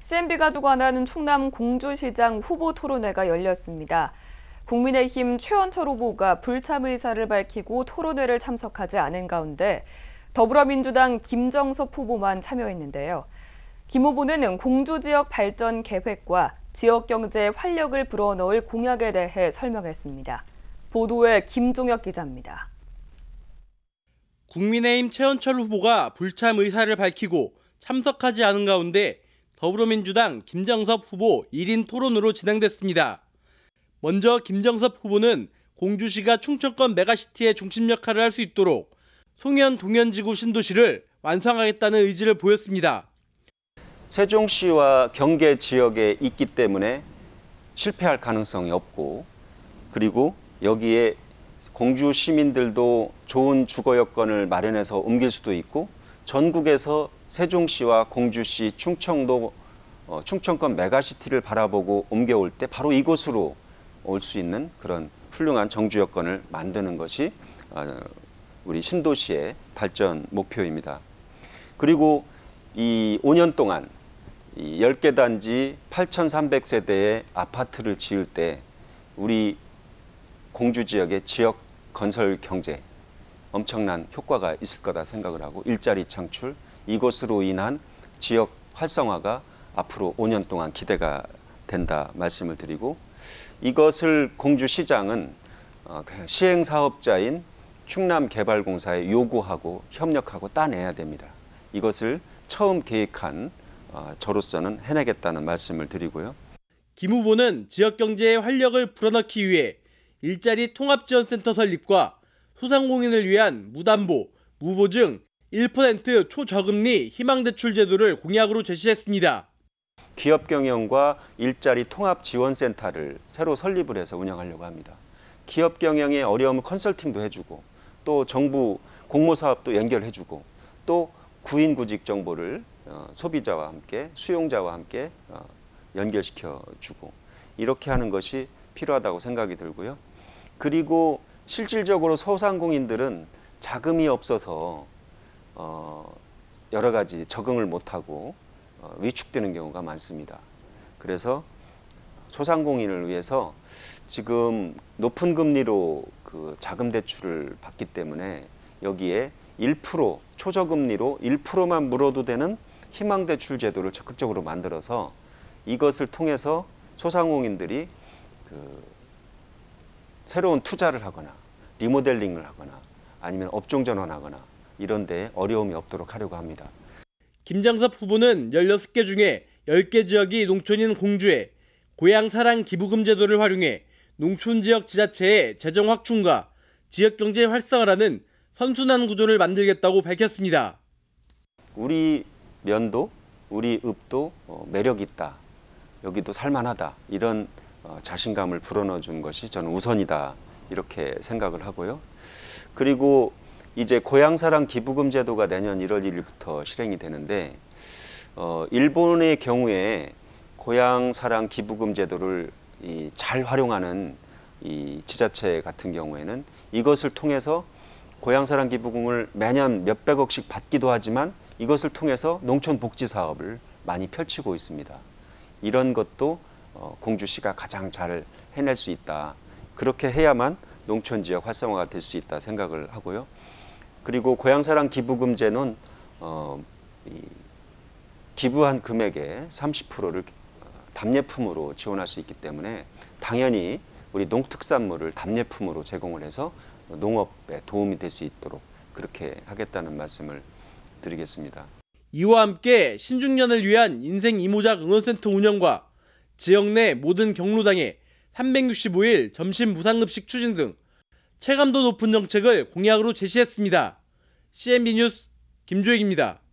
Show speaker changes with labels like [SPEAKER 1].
[SPEAKER 1] CNB가 주관하는 충남 공주시장 후보 토론회가 열렸습니다. 국민의힘 최원철 후보가 불참 의사를 밝히고 토론회를 참석하지 않은 가운데 더불어민주당 김정섭 후보만 참여했는데요. 김 후보는 공주 지역 발전 계획과 지역 경제에 활력을 불어넣을 공약에 대해 설명했습니다. 보도에 김종혁 기자입니다.
[SPEAKER 2] 국민의힘 최원철 후보가 불참 의사를 밝히고 참석하지 않은 가운데 더불어민주당 김정섭 후보 1인 토론으로 진행됐습니다. 먼저 김정섭 후보는 공주시가 충청권 메가시티의 중심 역할을 할 수 있도록 송현 동현지구 신도시를 완성하겠다는 의지를 보였습니다.
[SPEAKER 3] 세종시와 경계 지역에 있기 때문에 실패할 가능성이 없고, 그리고 여기에 공주 시민들도 좋은 주거 여건을 마련해서 옮길 수도 있고, 전국에서 세종시와 공주시, 충청도, 충청권 메가시티를 바라보고 옮겨올 때 바로 이곳으로 올 수 있는 그런 훌륭한 정주 여건을 만드는 것이 우리 신도시의 발전 목표입니다. 그리고 이 5년 동안 이 10개 단지 8,300세대의 아파트를 지을 때 우리 공주 지역의 지역 건설 경제 엄청난 효과가 있을 거다 생각을 하고, 일자리 창출, 이것으로 인한 지역 활성화가 앞으로 5년 동안 기대가 된다 말씀을 드리고, 이것을 공주시장은 시행사업자인 충남개발공사에 요구하고 협력하고 따내야 됩니다. 이것을 처음 계획한 저로서는 해내겠다는 말씀을 드리고요.
[SPEAKER 2] 김 후보는 지역 경제에 활력을 불어넣기 위해 일자리 통합지원센터 설립과 소상공인을 위한 무담보, 무보증 1% 초저금리 희망대출 제도를 공약으로 제시했습니다.
[SPEAKER 3] 기업 경영과 일자리 통합지원센터를 새로 설립을 해서 운영하려고 합니다. 기업 경영의 어려움을 컨설팅도 해주고, 또 정부 공모사업도 연결해주고, 또 구인구직 정보를 소비자와 함께, 수용자와 함께 연결시켜주고, 이렇게 하는 것이 필요하다고 생각이 들고요. 그리고 실질적으로 소상공인들은 자금이 없어서 여러 가지 적응을 못하고 위축되는 경우가 많습니다. 그래서 소상공인을 위해서 지금 높은 금리로 그 자금 대출을 받기 때문에 여기에 1% 초저금리로 1%만 물어도 되는 희망대출 제도를 적극적으로 만들어서 이것을 통해서 소상공인들이 새로운 투자를 하거나 리모델링을 하거나 아니면 업종 전환하거나 이런 데 어려움이 없도록 하려고 합니다.
[SPEAKER 2] 김정섭 후보는 16개 중에 10개 지역이 농촌인 공주에 고향사랑 기부금 제도를 활용해 농촌지역 지자체의 재정 확충과 지역경제 활성화라는 선순환 구조를 만들겠다고 밝혔습니다.
[SPEAKER 3] 우리 면도, 우리 읍도 매력 있다, 여기도 살만하다, 이런 자신감을 불어넣어준 것이 저는 우선이다, 이렇게 생각을 하고요. 그리고 이제 고향사랑 기부금 제도가 내년 1월 1일부터 실행이 되는데, 일본의 경우에 고향사랑 기부금 제도를 잘 활용하는 이 지자체 같은 경우에는 이것을 통해서 고향사랑 기부금을 매년 몇백억씩 받기도 하지만 이것을 통해서 농촌 복지 사업을 많이 펼치고 있습니다. 이런 것도 공주시가 가장 잘 해낼 수 있다. 그렇게 해야만 농촌 지역 활성화가 될 수 있다 생각을 하고요. 그리고 고향사랑 기부금제는 기부한 금액의 30%를 답례품으로 지원할 수 있기 때문에 당연히 우리 농특산물을 답례품으로 제공을 해서 농업에 도움이 될 수 있도록 그렇게 하겠다는 말씀을 드리겠습니다.
[SPEAKER 2] 이와 함께 신중년을 위한 인생 이모작 응원센터 운영과 지역 내 모든 경로당에 365일 점심 무상급식 추진 등 체감도 높은 정책을 공약으로 제시했습니다. CNB 뉴스 김조익입니다.